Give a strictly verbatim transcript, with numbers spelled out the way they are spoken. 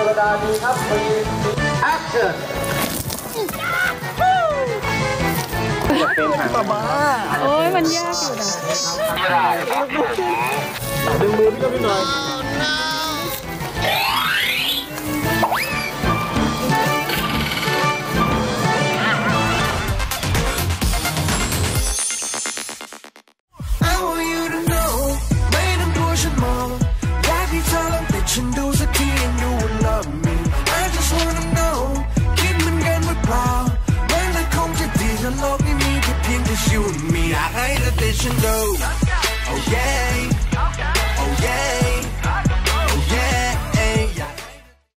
วดาดีครับมีแอคชั่นโอ้ยมันยากอยู่นะดึงมือพี่ก็พี่หน่อยฉันดูสักที and you will love me I just wanna know คิดเหมือนกันหรือเปล่าแม้แต่คงจะดีถ้าโลกนี้มีแค่เพียงแต่ you and me อยากให้เธอติดฉันดู